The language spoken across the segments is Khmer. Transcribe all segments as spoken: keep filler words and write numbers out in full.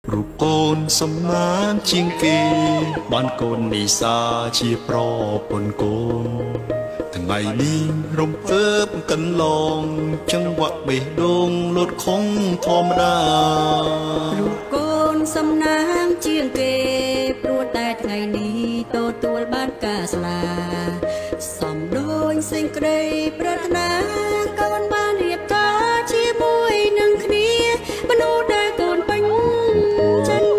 រូបកូនសំណានជាងគេបានកូននីសាជាប្រពន្ធកូនថ្ងៃនេះរំភើបកន្លងចង្វាក់បេះដូងលត់ខំធម្មតារូបកូនសំណាងជាងគេព្រោះតែថ្ងៃនេះទទួលបានការស្លាសំដូចសេចក្តីប្រាថ្នាកូនបានរៀបការជាមួយនឹងគ្នាមនុស្សដែលកូនពេញចិត្ត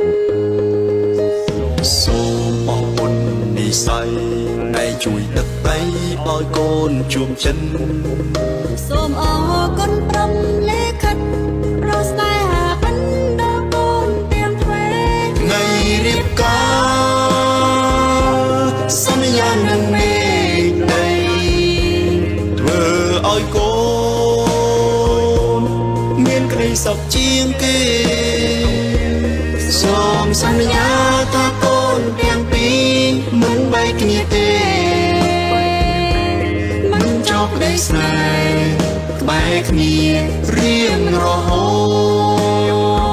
សូមអរគុណនិស័យដែលជួយដឹកដៃឲ្យកូនជួបចិនសូមអរគុណព្រមលេខិតប្រស្នេហាបណ្ដោកូនទាំងទ្វេថ្ងៃរៀបការសន្យានឹងមេឃដីធ្វើឲ្យកូនមានក្តីសុខជាងគេសូមសន្យាថាកូនទាំងពីរមិនបែកគ្នាទេមិនចប់ក្តីស្នេហ៍ក្បែរគ្នារៀងរហូត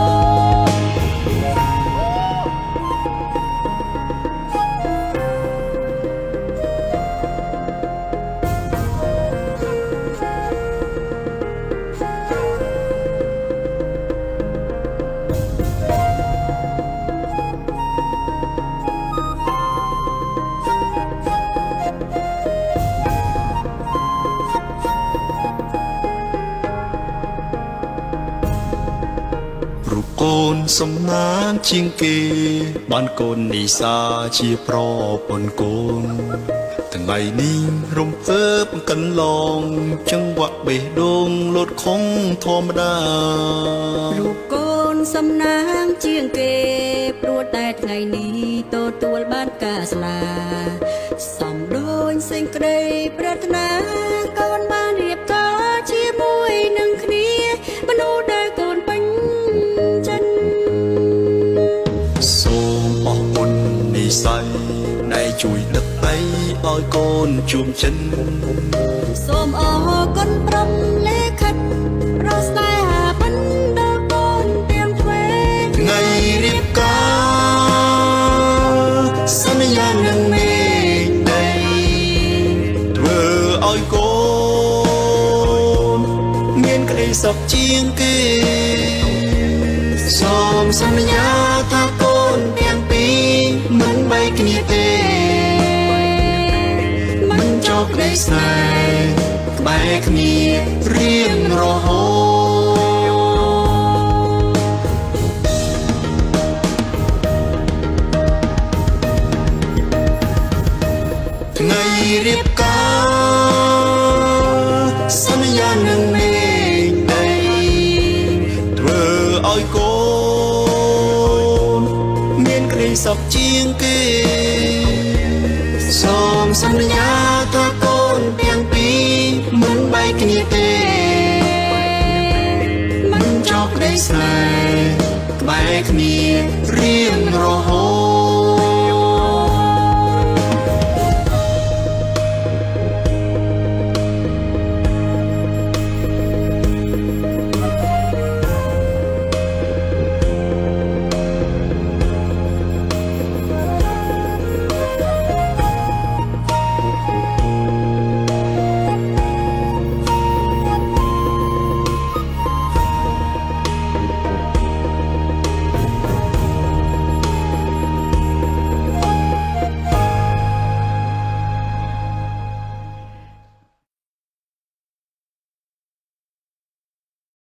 រូបកូនសំណានជាងគេបានកូននីសាជាប្រពន្ធកូនថ្ងៃនេះរំភើបកន្លងចង្វាក់បេះដូងលត់ខំធម្មតារូបកូនសំណាងជាងគេព្រោះតែថ្ងៃនេះទទួលបានការស្លាសំដូចសេចក្តីប្រាថ្នាកូនបានរៀបការជាមួយនឹងគ្នាមនុស្សដែលកូនពេញសូមអរគុណនិស័យដែលជួយដឹកដៃឲ្យកូនជួបចិនសូមអរគុណព្រមលេខិតប្រស្នេហាបណ្ដោកូនទាំងទ្វេថ្ងៃរៀបការសន្យានឹងមេឃដីធ្វើឲ្យកូនមានក្តីសុខជាងគេសូមសន្យាថាកូនទាំងពីរមិនបែកគ្នាទេមិនចប់ក្តីស្នេហ៍ក្បែរគ្នារៀងរហូតថ្ងៃរៀបការសន្យានឹងមេឃដីធ្វើឲ្យកូនមានក្តីសុខជាងគេសូមសន្យាថាកូនទាំងពីរមិនបែកគ្នាទេមិនចប់ក្តីស្នេហ៍ក្បែរគ្នារៀងរហូត